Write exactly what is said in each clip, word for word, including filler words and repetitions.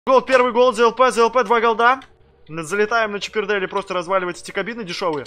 Голд, первый голд, ЗЛП, ЗЛП, два голда. Залетаем на Чипердейле, просто разваливать эти кабины дешевые.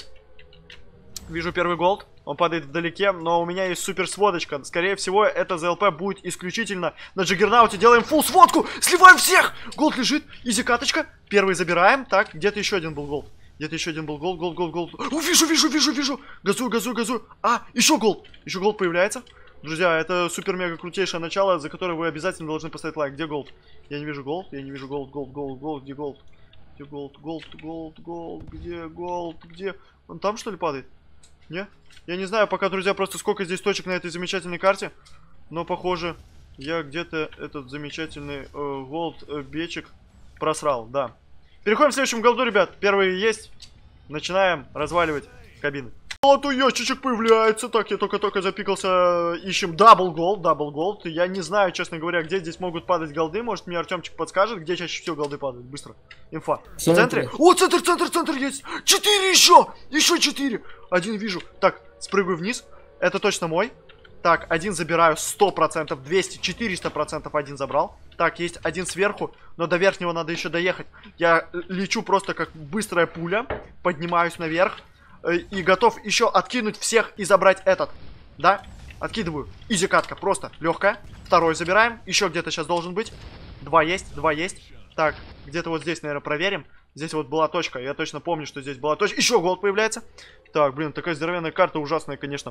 Вижу первый голд, он падает вдалеке, но у меня есть супер сводочка. Скорее всего, это ЗЛП будет исключительно на Джаггернауте. Делаем фулл сводку, сливаем всех! Голд лежит, изи каточка. Первый забираем. Так, где-то еще один был голд. Где-то еще один был голд, голд, голд, голд. О, вижу, вижу, вижу, вижу. Газую, газую, газую. А, еще голд. Еще голд появляется. Друзья, это супер-мега крутейшее начало, за которое вы обязательно должны поставить лайк. Где голд? Я не вижу голд, я не вижу голд, голд, голд, голд, где голд? Где голд, голд, голд, голд, где голд, где? Он там, что ли, падает? Не? Я не знаю пока, друзья, просто сколько здесь точек на этой замечательной карте. Но, похоже, я где-то этот замечательный э, голд э, бечек просрал, да. Переходим к следующему голду, ребят. Первый есть. Начинаем разваливать кабины. Золотой ящичек появляется. Так, я только-только запикался. Ищем дабл голд, дабл голд. Я не знаю, честно говоря, где здесь могут падать голды. Может, мне Артемчик подскажет, где чаще всего голды падают. Быстро. Инфа. В центре. О, центр, центр, центр есть. Четыре еще. Еще четыре. Один вижу. Так, спрыгиваю вниз. Это точно мой. Так, один забираю сто процентов, двести, четыреста процентов один забрал. Так, есть один сверху, но до верхнего надо еще доехать. Я лечу просто как быстрая пуля. Поднимаюсь наверх. И готов еще откинуть всех и забрать этот. Да? Откидываю. Изи катка, просто легкая. Второй забираем. Еще где-то сейчас должен быть. Два есть, два есть. Так, где-то вот здесь, наверное, проверим. Здесь вот была точка. Я точно помню, что здесь была точка. Еще голд появляется. Так, блин, такая здоровенная карта, ужасная, конечно.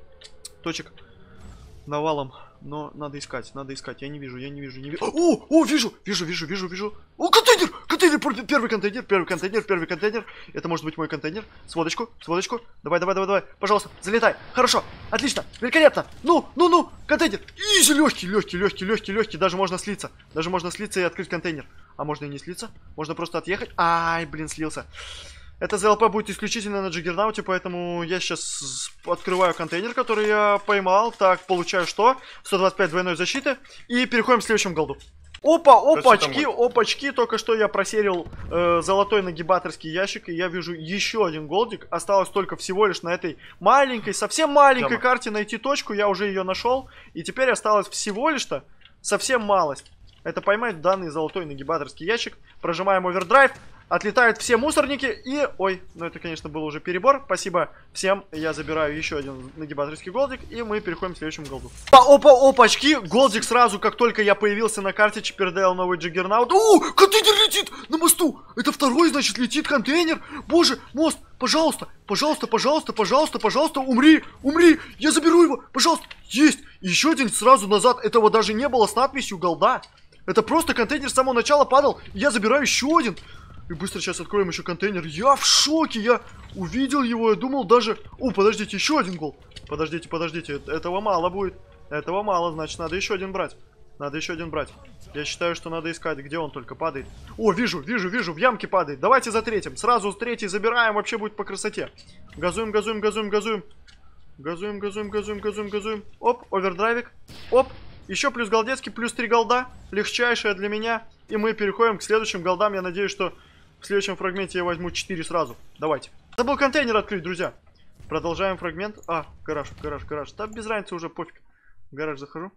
Точек навалом. Но надо искать, надо искать. Я не вижу, я не вижу, не вижу. О, о, вижу, вижу, вижу, вижу, вижу. О, контейнер, контейнер, первый контейнер, первый контейнер, первый контейнер. Это может быть мой контейнер. Сводочку, сводочку. Давай, давай, давай, давай. Пожалуйста, залетай. Хорошо, отлично, великолепно. Ну, ну, ну, контейнер. Изи, легкий, легкий, легкий, легкий, легкий. Даже можно слиться. Даже можно слиться и открыть контейнер. А можно и не слиться. Можно просто отъехать. Ай, блин, слился. Это ЗЛП будет исключительно на Джаггернауте, поэтому я сейчас открываю контейнер, который я поймал. Так, получаю что? сто двадцать пять двойной защиты. И переходим к следующему голду. Опа, опачки, опачки. Только что я просерил э, золотой нагибаторский ящик, и я вижу еще один голдик. Осталось только всего лишь на этой маленькой, совсем маленькой Жама. карте найти точку. Я уже ее нашел. И теперь осталось всего лишь-то совсем малость. Это поймать данный золотой нагибаторский ящик. Прожимаем овердрайв. Отлетают все мусорники и... Ой, ну это, конечно, был уже перебор. Спасибо всем. Я забираю еще один нагибаторский голдик. И мы переходим к следующему голду. Опа, опа, опачки. Голдик сразу, как только я появился на карте Чипердейл, новый Джаггернаут. О, контейнер летит на мосту. Это второй, значит, летит контейнер. Боже, мост, пожалуйста, пожалуйста, пожалуйста, пожалуйста, пожалуйста, умри, умри. Я заберу его, пожалуйста. Есть. Еще один сразу назад. Этого даже не было с надписью голда. Это просто контейнер с самого начала падал. Я забираю еще один. И быстро сейчас откроем еще контейнер. Я в шоке, я увидел его, я думал даже... О, подождите, еще один гол. Подождите, подождите, этого мало будет. Этого мало, значит, надо еще один брать. Надо еще один брать. Я считаю, что надо искать, где он только падает. О, вижу, вижу, вижу, в ямке падает. Давайте за третьим. Сразу с третьей забираем, вообще будет по красоте. Газуем, газуем, газуем, газуем. Газуем, газуем, газуем, газуем, газуем. Оп, овердрайвик. Оп. Еще плюс голдецкий, плюс три голда. Легчайшая для меня. И мы переходим к следующим голдам. Я надеюсь, что в следующем фрагменте я возьму четыре сразу. Давайте. Забыл контейнер открыть, друзья. Продолжаем фрагмент. А, гараж, гараж, гараж. Да без разницы уже, пофиг. В гараж захожу.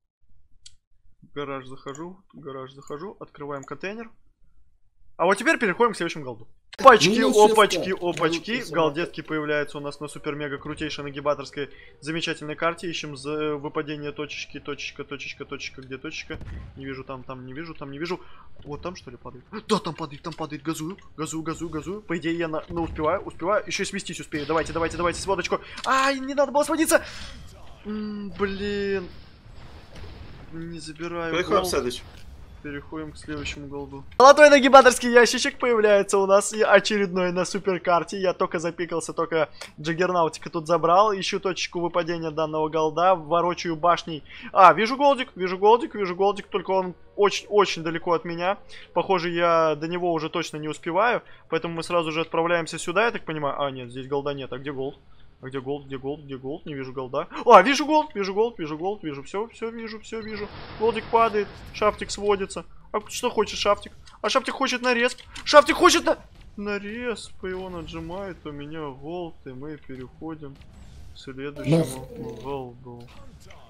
В гараж захожу. В гараж захожу. Открываем контейнер. А вот теперь переходим к следующему голду. Опачки, опачки, опачки. Голдетки появляются у нас на супер-мега крутейшей нагибаторской замечательной карте. Ищем за выпадение точечки, точечка, точечка, точечка. Где точечка? Не вижу там, там не вижу, там не вижу. Вот там что ли падает? Да, там падает, там падает. Газую, газую, газую, газую. По идее я на, на успеваю, успеваю. Еще и свестись успею. Давайте, давайте, давайте, сводочку. Ай, не надо было сводиться. М-м, блин. Не забираю. Переходим к следующему. Переходим к следующему голду. Золотой нагибаторский ящичек появляется у нас и очередной на суперкарте. Я только запикался, только Джаггернаутика тут забрал. Ищу точку выпадения данного голда. Ворочаю башней. А, вижу голдик, вижу голдик, вижу голдик. Только он очень-очень далеко от меня. Похоже, я до него уже точно не успеваю. Поэтому мы сразу же отправляемся сюда, я так понимаю. А, нет, здесь голда нет. А где голд? А где голд, где голд, где голд? Не вижу голда. А, вижу голд, вижу голд, вижу голд, вижу все, все вижу, все вижу. Голдик падает, шафтик сводится. А что хочет шафтик? А шафтик хочет нарез. Шафтик хочет на... Нарез. И он отжимает у меня голд, и мы переходим к следующему голду.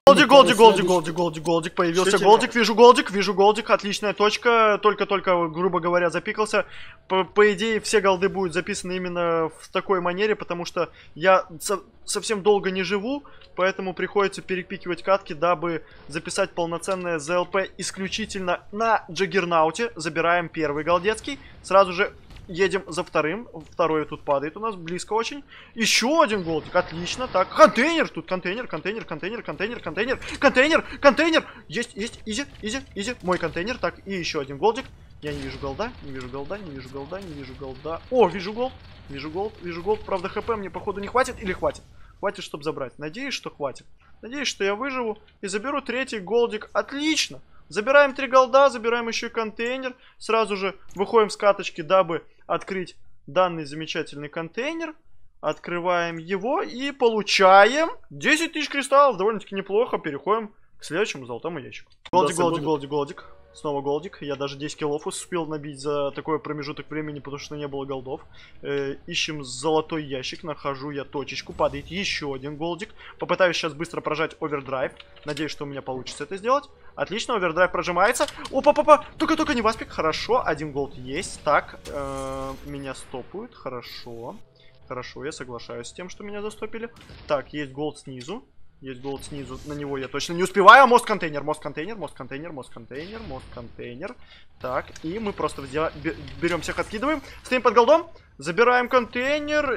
Голдик, голдик, голдик, голдик, голдик, голдик, появился голдик, вижу голдик, вижу голдик, отличная точка, только-только, грубо говоря, запикался. По, по идее, все голды будут записаны именно в такой манере, потому что я со совсем долго не живу, поэтому приходится перепикивать катки, дабы записать полноценное ЗЛП исключительно на Джаггернауте. Забираем первый голдецкий, сразу же едем за вторым. Второй тут падает у нас, близко очень. Еще один голдик, отлично. Так, контейнер, тут контейнер, контейнер, контейнер, контейнер, контейнер, контейнер, контейнер. Есть, есть, изи, изи, изи. Мой контейнер, так, и еще один голдик. Я не вижу голда, не вижу голда, не вижу голда, не вижу голда. О, вижу голд, вижу голд, вижу голд. Правда, хп мне, походу, не хватит или хватит? Хватит, чтобы забрать. Надеюсь, что хватит. Надеюсь, что я выживу и заберу третий голдик. Отлично. Забираем три голда, забираем еще и контейнер. Сразу же выходим с каточки, дабы открыть данный замечательный контейнер. Открываем его и получаем десять тысяч кристаллов. Довольно-таки неплохо. Переходим к следующему золотому ящику. Голдик, голдик, голдик, голдик. Снова голдик. Я даже десять киллов успел набить за такой промежуток времени, потому что не было голдов. Э, ищем золотой ящик. Нахожу я точечку. Падает еще один голдик. Попытаюсь сейчас быстро прожать овердрайв. Надеюсь, что у меня получится это сделать. Отлично, овердрайв прожимается. Опа-папа, только-только не васпик. Хорошо, один голд есть. Так, э, меня стопают. Хорошо. Хорошо, я соглашаюсь с тем, что меня застопили. Так, есть голд снизу. Есть голд снизу, на него я точно не успеваю. Мост-контейнер, мост-контейнер, мост-контейнер, мост-контейнер, мост-контейнер. Так, и мы просто берем всех, откидываем. Стоим под голдом, забираем контейнер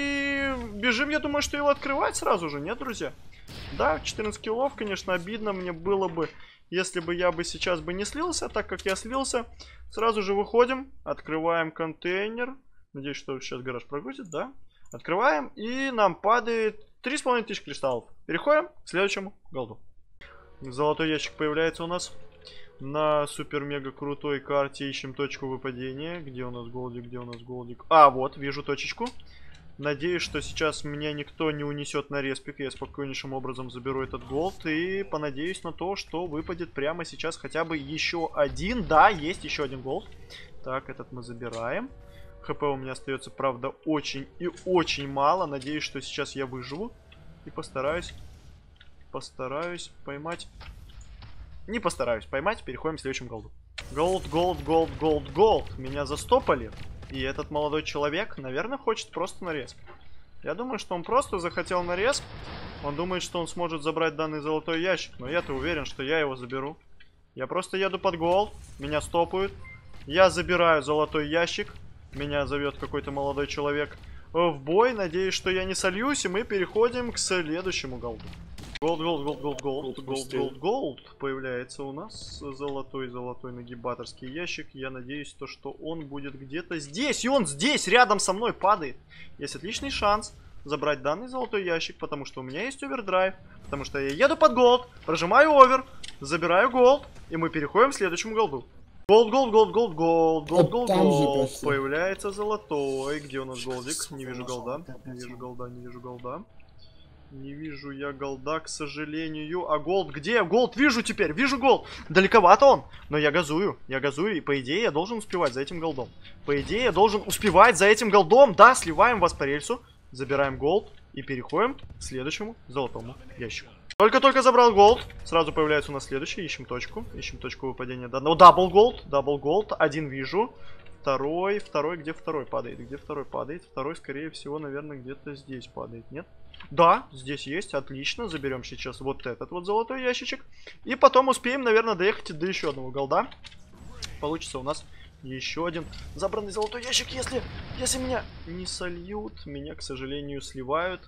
и бежим, я думаю, что его открывать сразу же, нет, друзья? Да, четырнадцать киллов, конечно, обидно мне было бы, если бы я бы сейчас бы не слился, так как я слился. Сразу же выходим, открываем контейнер. Надеюсь, что сейчас гараж прогрузит, да? Открываем, и нам падает три с половиной тысячи кристаллов. Переходим к следующему голду. Золотой ящик появляется у нас на супер-мега крутой карте. Ищем точку выпадения. Где у нас голдик, где у нас голдик? А, вот, вижу точечку. Надеюсь, что сейчас меня никто не унесет на респик. Я спокойнейшим образом заберу этот голд. И понадеюсь на то, что выпадет прямо сейчас хотя бы еще один. Да, есть еще один голд. Так, этот мы забираем. ХП у меня остается, правда, очень и очень мало. Надеюсь, что сейчас я выживу. И постараюсь, постараюсь поймать. Не постараюсь поймать. Переходим к следующему голду. Голд, голд, голд, голд, голд. Меня застопали. И этот молодой человек, наверное, хочет просто нарез. Я думаю, что он просто захотел нарез. Он думает, что он сможет забрать данный золотой ящик. Но я-то уверен, что я его заберу. Я просто еду под голд. Меня стопают. Я забираю золотой ящик. Меня зовет какой-то молодой человек в бой. Надеюсь, что я не сольюсь. И мы переходим к следующему голду. Голд, голд, голд, голд, голд, голд, голд, голд. Появляется у нас золотой-золотой нагибаторский ящик. Я надеюсь, то, что он будет где-то здесь. И он здесь, рядом со мной падает. Есть отличный шанс забрать данный золотой ящик, потому что у меня есть овердрайв. Потому что я еду под голд, прожимаю овер, забираю голд. И мы переходим к следующему голду. Голд, голд, голд, голд, голд, голд, голд, голд. Появляется золотой. Где у нас голдик? Не вижу голда. Не вижу голда, не вижу голда. Не вижу я голда, к сожалению. А голд где? Голд вижу теперь, вижу голд. Далековато он, но я газую. Я газую, и по идее я должен успевать за этим голдом. По идее я должен успевать за этим голдом. Да, сливаем вас по рельсу. Забираем голд и переходим к следующему золотому ящику. Только-только забрал голд. Сразу появляется у нас следующий. Ищем точку. Ищем точку выпадения данного. Дабл голд. Дабл голд. Один вижу. Второй. Второй. Где второй падает? Где второй падает? Второй, скорее всего, наверное, где-то здесь падает. Нет? Да, здесь есть. Отлично. Заберем сейчас вот этот вот золотой ящичек. И потом успеем, наверное, доехать до еще одного голда. Получится у нас еще один забранный золотой ящик. Если, если меня не сольют, меня, к сожалению, сливают.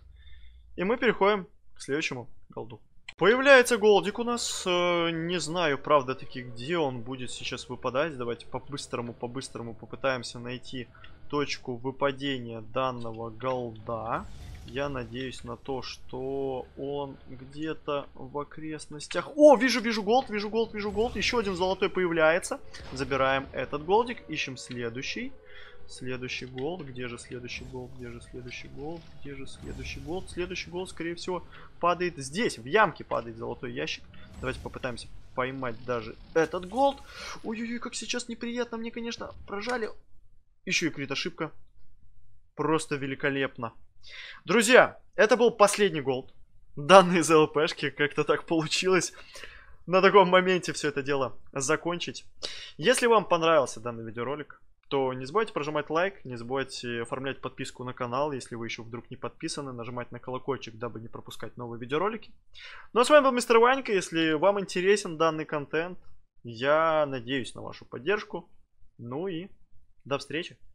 И мы переходим к следующему голду. Появляется голдик у нас. Э, не знаю, правда, таки, где он будет сейчас выпадать. Давайте по-быстрому, по-быстрому попытаемся найти точку выпадения данного голда. Я надеюсь на то, что он где-то в окрестностях. О, вижу, вижу голд, вижу голд, вижу голд. Еще один золотой появляется. Забираем этот голдик. Ищем следующий. Следующий голд. Где же следующий голд? Где же следующий голд? Где же следующий голд? Следующий голд, скорее всего, падает здесь. В ямке падает золотой ящик. Давайте попытаемся поймать даже этот голд. Ой-ой-ой, как сейчас неприятно. Мне, конечно, прожали. Еще и крит ошибка. Просто великолепно. Друзья, это был последний голд. данные ЗЛПшки. Как-то так получилось на таком моменте все это дело закончить. Если вам понравился данный видеоролик, то не забывайте прожимать лайк, не забывайте оформлять подписку на канал, если вы еще вдруг не подписаны, нажимать на колокольчик, дабы не пропускать новые видеоролики. Ну а с вами был мистер Ванька. Если вам интересен данный контент, я надеюсь на вашу поддержку. Ну и до встречи.